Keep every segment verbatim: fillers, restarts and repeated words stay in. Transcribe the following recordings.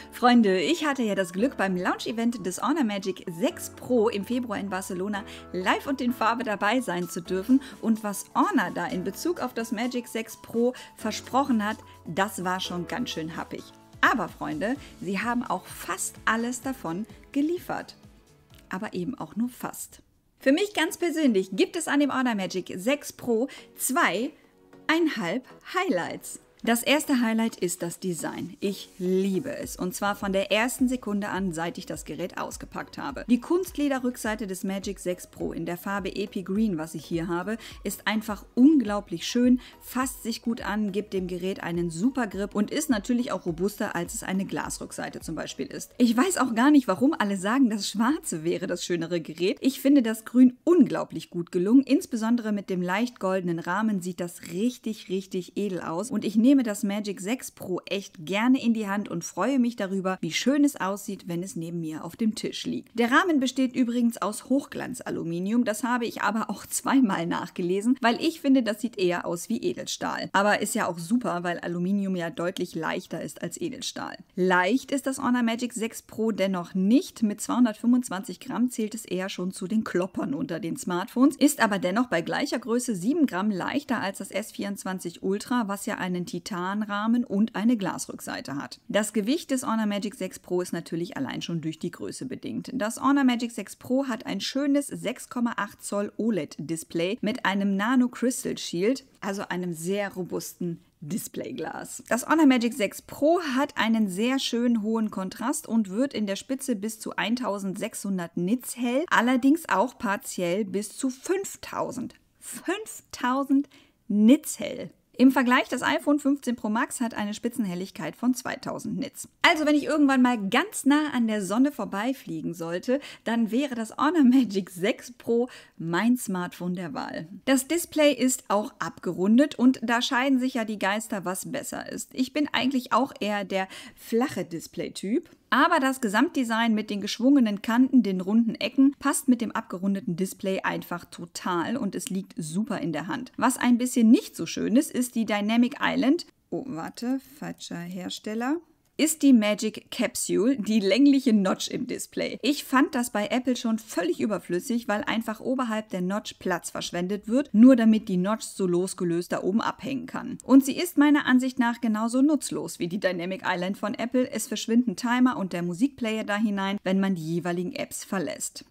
Freunde, ich hatte ja das Glück, beim Launch-Event des Honor Magic sechs Pro im Februar in Barcelona live und in Farbe dabei sein zu dürfen. Und was Honor da in Bezug auf das Magic sechs Pro versprochen hat, das war schon ganz schön happig. Aber Freunde, sie haben auch fast alles davon geliefert. Aber eben auch nur fast. Für mich ganz persönlich gibt es an dem Honor Magic sechs Pro zweieinhalb Highlights. Das erste Highlight ist das Design. Ich liebe es. Und zwar von der ersten Sekunde an, seit ich das Gerät ausgepackt habe. Die Kunstlederrückseite des Magic sechs Pro in der Farbe Epi Green, was ich hier habe, ist einfach unglaublich schön, fasst sich gut an, gibt dem Gerät einen super Grip und ist natürlich auch robuster, als es eine Glasrückseite zum Beispiel ist. Ich weiß auch gar nicht, warum alle sagen, das Schwarze wäre das schönere Gerät. Ich finde das Grün unglaublich gut gelungen. Insbesondere mit dem leicht goldenen Rahmen sieht das richtig, richtig edel aus. Und ich nehme Ich nehme das Magic sechs Pro echt gerne in die Hand und freue mich darüber, wie schön es aussieht, wenn es neben mir auf dem Tisch liegt. Der Rahmen besteht übrigens aus Hochglanzaluminium, das habe ich aber auch zweimal nachgelesen, weil ich finde, das sieht eher aus wie Edelstahl. Aber ist ja auch super, weil Aluminium ja deutlich leichter ist als Edelstahl. Leicht ist das Honor Magic sechs Pro dennoch nicht, mit zweihundertfünfundzwanzig Gramm zählt es eher schon zu den Kloppern unter den Smartphones, ist aber dennoch bei gleicher Größe sieben Gramm leichter als das S vierundzwanzig Ultra, was ja einen Titanrahmen und eine Glasrückseite hat. Das Gewicht des Honor Magic sechs Pro ist natürlich allein schon durch die Größe bedingt. Das Honor Magic sechs Pro hat ein schönes sechs Komma acht Zoll O L E D-Display mit einem Nano Crystal Shield, also einem sehr robusten Displayglas. Das Honor Magic sechs Pro hat einen sehr schönen hohen Kontrast und wird in der Spitze bis zu eintausendsechshundert Nits hell, allerdings auch partiell bis zu fünftausend. fünftausend Nits hell. Im Vergleich, das iPhone fünfzehn Pro Max hat eine Spitzenhelligkeit von zweitausend Nits. Also wenn ich irgendwann mal ganz nah an der Sonne vorbeifliegen sollte, dann wäre das Honor Magic sechs Pro mein Smartphone der Wahl. Das Display ist auch abgerundet und da scheiden sich ja die Geister, was besser ist. Ich bin eigentlich auch eher der flache Display-Typ. Aber das Gesamtdesign mit den geschwungenen Kanten, den runden Ecken, passt mit dem abgerundeten Display einfach total und es liegt super in der Hand. Was ein bisschen nicht so schön ist, ist die Dynamic Island. Oh, warte, falscher Hersteller. Ist die Magic Capsule, die längliche Notch im Display. Ich fand das bei Apple schon völlig überflüssig, weil einfach oberhalb der Notch Platz verschwendet wird, nur damit die Notch so losgelöst da oben abhängen kann. Und sie ist meiner Ansicht nach genauso nutzlos wie die Dynamic Island von Apple. Es verschwinden Timer und der Musikplayer da hinein, wenn man die jeweiligen Apps verlässt.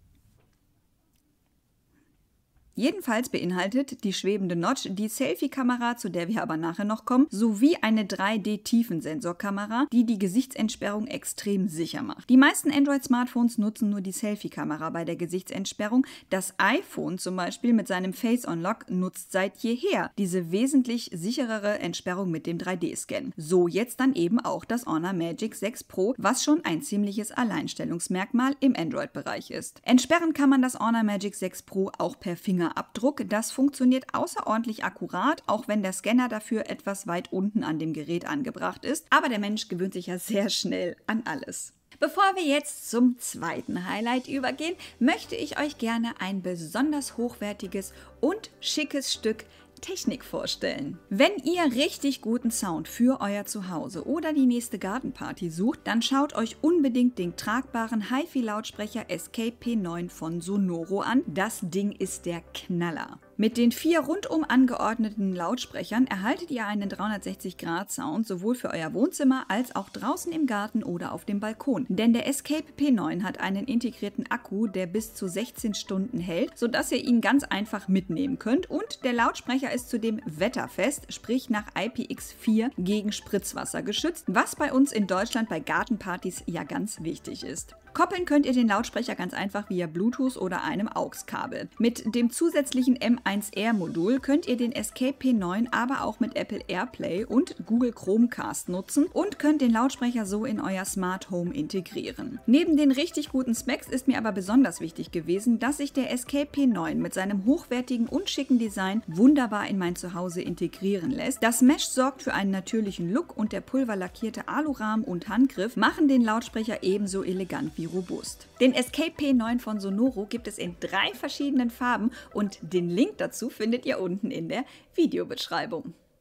Jedenfalls beinhaltet die schwebende Notch die Selfie-Kamera, zu der wir aber nachher noch kommen, sowie eine drei D-Tiefensensorkamera, die die Gesichtsentsperrung extrem sicher macht. Die meisten Android-Smartphones nutzen nur die Selfie-Kamera bei der Gesichtsentsperrung. Das iPhone zum Beispiel mit seinem Face Unlock nutzt seit jeher diese wesentlich sicherere Entsperrung mit dem drei D-Scan. So jetzt dann eben auch das Honor Magic sechs Pro, was schon ein ziemliches Alleinstellungsmerkmal im Android-Bereich ist. Entsperren kann man das Honor Magic sechs Pro auch per Finger Abdruck. Das funktioniert außerordentlich akkurat, auch wenn der Scanner dafür etwas weit unten an dem Gerät angebracht ist. Aber der Mensch gewöhnt sich ja sehr schnell an alles. Bevor wir jetzt zum zweiten Highlight übergehen, möchte ich euch gerne ein besonders hochwertiges und schickes Stück Technik vorstellen. Wenn ihr richtig guten Sound für euer Zuhause oder die nächste Gartenparty sucht, dann schaut euch unbedingt den tragbaren HiFi-Lautsprecher Escape P neun von Sonoro an. Das Ding ist der Knaller. Mit den vier rundum angeordneten Lautsprechern erhaltet ihr einen dreihundertsechzig Grad Sound sowohl für euer Wohnzimmer als auch draußen im Garten oder auf dem Balkon. Denn der Escape P neun hat einen integrierten Akku, der bis zu sechzehn Stunden hält, sodass ihr ihn ganz einfach mitnehmen könnt. Und der Lautsprecher ist zudem wetterfest, sprich nach I P X vier gegen Spritzwasser geschützt, was bei uns in Deutschland bei Gartenpartys ja ganz wichtig ist. Koppeln könnt ihr den Lautsprecher ganz einfach via Bluetooth oder einem A U X-Kabel. Mit dem zusätzlichen M eins R Modul könnt ihr den Escape P neun aber auch mit Apple AirPlay und Google Chromecast nutzen und könnt den Lautsprecher so in euer Smart Home integrieren. Neben den richtig guten Specs ist mir aber besonders wichtig gewesen, dass sich der Escape P neun mit seinem hochwertigen und schicken Design wunderbar in mein Zuhause integrieren lässt. Das Mesh sorgt für einen natürlichen Look und der pulverlackierte Alurahmen und Handgriff machen den Lautsprecher ebenso elegant wie robust. Den Escape P neun von Sonoro gibt es in drei verschiedenen Farben und den Link dazu findet ihr unten in der Videobeschreibung.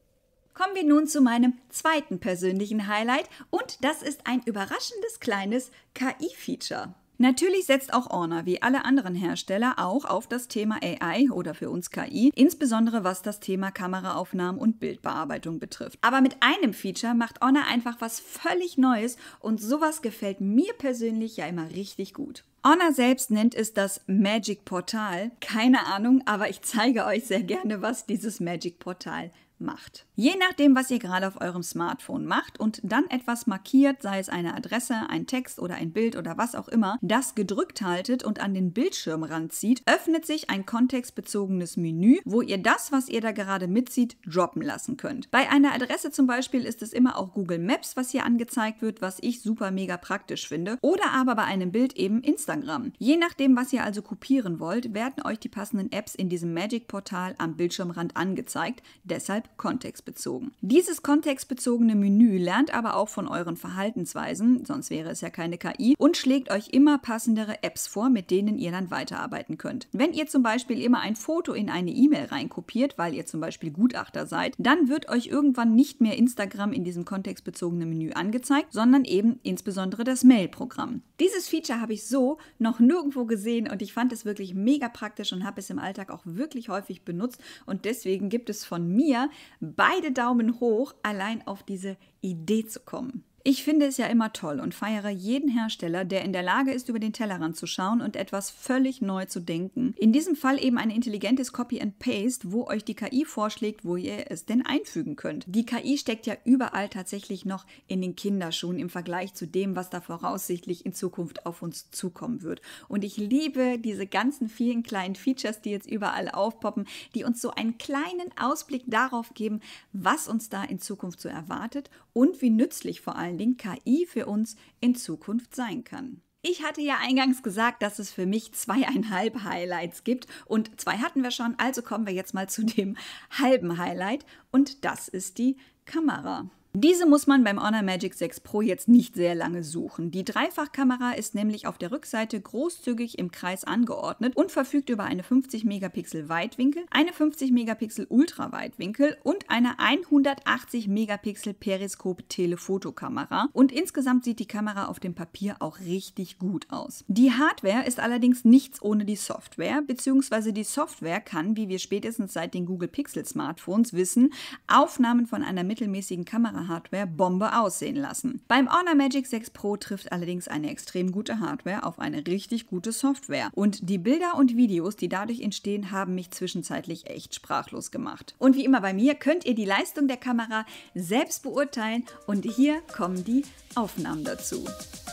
Kommen wir nun zu meinem zweiten persönlichen Highlight und das ist ein überraschendes kleines K I-Feature. Natürlich setzt auch Honor wie alle anderen Hersteller auch auf das Thema A I oder für uns K I, insbesondere was das Thema Kameraaufnahmen und Bildbearbeitung betrifft. Aber mit einem Feature macht Honor einfach was völlig Neues und sowas gefällt mir persönlich ja immer richtig gut. Honor selbst nennt es das Magic Portal. Keine Ahnung, aber ich zeige euch sehr gerne, was dieses Magic Portal macht. Je nachdem, was ihr gerade auf eurem Smartphone macht und dann etwas markiert, sei es eine Adresse, ein Text oder ein Bild oder was auch immer, das gedrückt haltet und an den Bildschirm ranzieht, öffnet sich ein kontextbezogenes Menü, wo ihr das, was ihr da gerade mitzieht, droppen lassen könnt. Bei einer Adresse zum Beispiel ist es immer auch Google Maps, was hier angezeigt wird, was ich super mega praktisch finde, oder aber bei einem Bild eben Instagram. Je nachdem, was ihr also kopieren wollt, werden euch die passenden Apps in diesem Magic-Portal am Bildschirmrand angezeigt, deshalb kontextbezogen. Dieses kontextbezogene Menü lernt aber auch von euren Verhaltensweisen, sonst wäre es ja keine K I, und schlägt euch immer passendere Apps vor, mit denen ihr dann weiterarbeiten könnt. Wenn ihr zum Beispiel immer ein Foto in eine E-Mail reinkopiert, weil ihr zum Beispiel Gutachter seid, dann wird euch irgendwann nicht mehr Instagram in diesem kontextbezogenen Menü angezeigt, sondern eben insbesondere das Mail-Programm. Dieses Feature habe ich so noch nirgendwo gesehen und ich fand es wirklich mega praktisch und habe es im Alltag auch wirklich häufig benutzt und deswegen gibt es von mir beide Daumen hoch, allein auf diese Idee zu kommen. Ich finde es ja immer toll und feiere jeden Hersteller, der in der Lage ist, über den Tellerrand zu schauen und etwas völlig neu zu denken. In diesem Fall eben ein intelligentes Copy and Paste, wo euch die K I vorschlägt, wo ihr es denn einfügen könnt. Die K I steckt ja überall tatsächlich noch in den Kinderschuhen im Vergleich zu dem, was da voraussichtlich in Zukunft auf uns zukommen wird. Und ich liebe diese ganzen vielen kleinen Features, die jetzt überall aufpoppen, die uns so einen kleinen Ausblick darauf geben, was uns da in Zukunft so erwartet und wie nützlich vor allem K I für uns in Zukunft sein kann. Ich hatte ja eingangs gesagt, dass es für mich zweieinhalb Highlights gibt und zwei hatten wir schon, also kommen wir jetzt mal zu dem halben Highlight und das ist die Kamera. Diese muss man beim Honor Magic sechs Pro jetzt nicht sehr lange suchen. Die Dreifachkamera ist nämlich auf der Rückseite großzügig im Kreis angeordnet und verfügt über eine fünfzig Megapixel Weitwinkel, eine fünfzig Megapixel Ultraweitwinkel und eine hundertachtzig Megapixel Periskop-Telefotokamera. Und insgesamt sieht die Kamera auf dem Papier auch richtig gut aus. Die Hardware ist allerdings nichts ohne die Software, beziehungsweise die Software kann, wie wir spätestens seit den Google Pixel Smartphones wissen, Aufnahmen von einer mittelmäßigen Kamera Hardware Bombe aussehen lassen. Beim Honor Magic sechs Pro trifft allerdings eine extrem gute Hardware auf eine richtig gute Software. Und die Bilder und Videos, die dadurch entstehen, haben mich zwischenzeitlich echt sprachlos gemacht. Und wie immer bei mir könnt ihr die Leistung der Kamera selbst beurteilen und hier kommen die Aufnahmen dazu.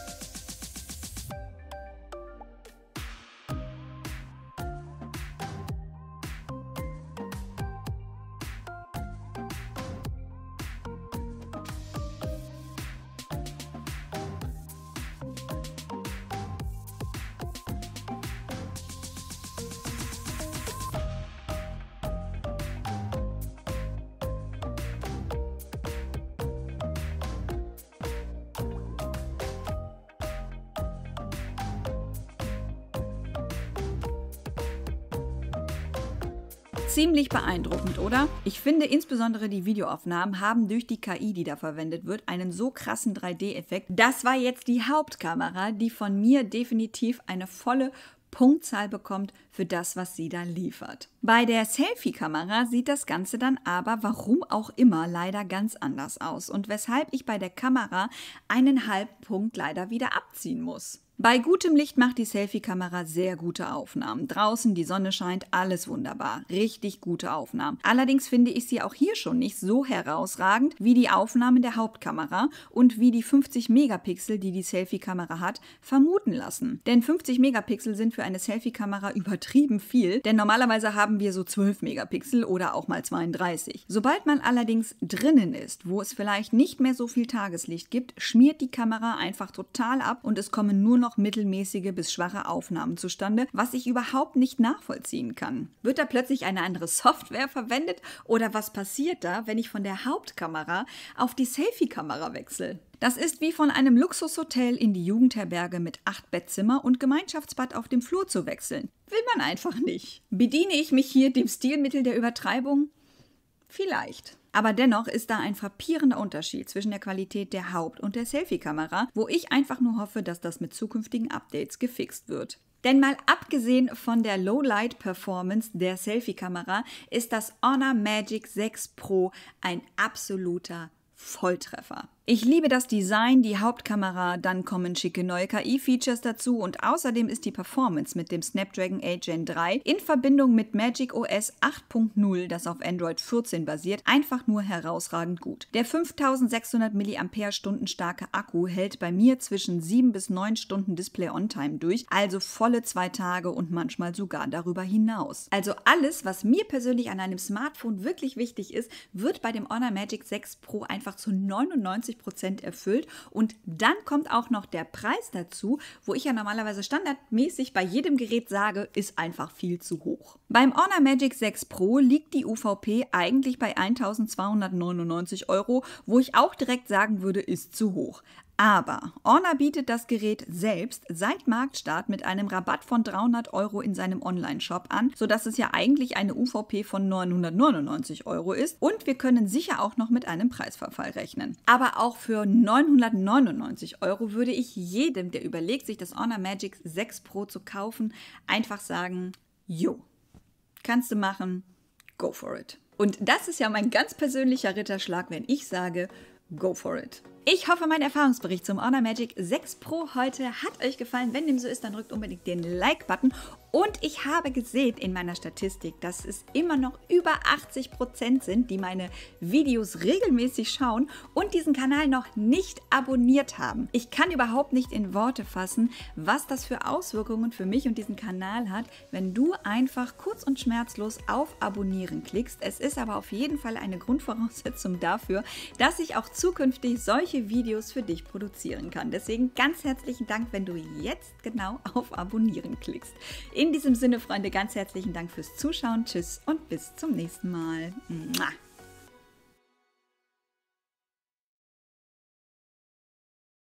Ziemlich beeindruckend, oder? Ich finde insbesondere die Videoaufnahmen haben durch die K I, die da verwendet wird, einen so krassen drei D Effekt. Das war jetzt die Hauptkamera, die von mir definitiv eine volle Punktzahl bekommt für das, was sie da liefert. Bei der Selfie-Kamera sieht das Ganze dann aber, warum auch immer, leider ganz anders aus und weshalb ich bei der Kamera einen halben Punkt leider wieder abziehen muss. Bei gutem Licht macht die Selfie-Kamera sehr gute Aufnahmen. Draußen, die Sonne scheint, alles wunderbar. Richtig gute Aufnahmen. Allerdings finde ich sie auch hier schon nicht so herausragend wie die Aufnahmen der Hauptkamera und wie die fünfzig Megapixel, die die Selfie-Kamera hat, vermuten lassen. Denn fünfzig Megapixel sind für eine Selfie-Kamera übertrieben viel, denn normalerweise haben wir so zwölf Megapixel oder auch mal zweiunddreißig. Sobald man allerdings drinnen ist, wo es vielleicht nicht mehr so viel Tageslicht gibt, schmiert die Kamera einfach total ab und es kommen nur noch noch mittelmäßige bis schwache Aufnahmen zustande, was ich überhaupt nicht nachvollziehen kann. Wird da plötzlich eine andere Software verwendet oder was passiert da, wenn ich von der Hauptkamera auf die Selfie-Kamera wechsle? Das ist wie von einem Luxushotel in die Jugendherberge mit acht Bettzimmer und Gemeinschaftsbad auf dem Flur zu wechseln. Will man einfach nicht. Bediene ich mich hier dem Stilmittel der Übertreibung? Vielleicht. Aber dennoch ist da ein frappierender Unterschied zwischen der Qualität der Haupt- und der Selfie-Kamera, wo ich einfach nur hoffe, dass das mit zukünftigen Updates gefixt wird. Denn mal abgesehen von der Low-Light-Performance der Selfie-Kamera ist das Honor Magic sechs Pro ein absoluter Volltreffer. Ich liebe das Design, die Hauptkamera, dann kommen schicke neue K I-Features dazu und außerdem ist die Performance mit dem Snapdragon acht Gen drei in Verbindung mit Magic O S acht Punkt null, das auf Android vierzehn basiert, einfach nur herausragend gut. Der fünftausendsechshundert Milliampere-Stunden starke Akku hält bei mir zwischen sieben bis neun Stunden Display-On-Time durch, also volle zwei Tage und manchmal sogar darüber hinaus. Also alles, was mir persönlich an einem Smartphone wirklich wichtig ist, wird bei dem Honor Magic sechs Pro einfach zu neunundneunzig Prozent erfüllt und dann kommt auch noch der Preis dazu, wo ich ja normalerweise standardmäßig bei jedem Gerät sage, ist einfach viel zu hoch. Beim Honor Magic sechs Pro liegt die U V P eigentlich bei eintausendzweihundertneunundneunzig Euro, wo ich auch direkt sagen würde, ist zu hoch. Aber Honor bietet das Gerät selbst seit Marktstart mit einem Rabatt von dreihundert Euro in seinem Online-Shop an, sodass es ja eigentlich eine U V P von neunhundertneunundneunzig Euro ist und wir können sicher auch noch mit einem Preisverfall rechnen. Aber auch für neunhundertneunundneunzig Euro würde ich jedem, der überlegt, sich das Honor Magic sechs Pro zu kaufen, einfach sagen, jo, kannst du machen, go for it. Und das ist ja mein ganz persönlicher Ritterschlag, wenn ich sage, go for it. Ich hoffe, mein Erfahrungsbericht zum Honor Magic sechs Pro heute hat euch gefallen. Wenn dem so ist, dann drückt unbedingt den Like-Button. Und ich habe gesehen in meiner Statistik, dass es immer noch über achtzig Prozent sind, die meine Videos regelmäßig schauen und diesen Kanal noch nicht abonniert haben. Ich kann überhaupt nicht in Worte fassen, was das für Auswirkungen für mich und diesen Kanal hat, wenn du einfach kurz und schmerzlos auf Abonnieren klickst. Es ist aber auf jeden Fall eine Grundvoraussetzung dafür, dass ich auch zukünftig solche Videos für dich produzieren kann. Deswegen ganz herzlichen Dank, wenn du jetzt genau auf Abonnieren klickst. In diesem Sinne, Freunde, ganz herzlichen Dank fürs Zuschauen. Tschüss und bis zum nächsten Mal. Mua.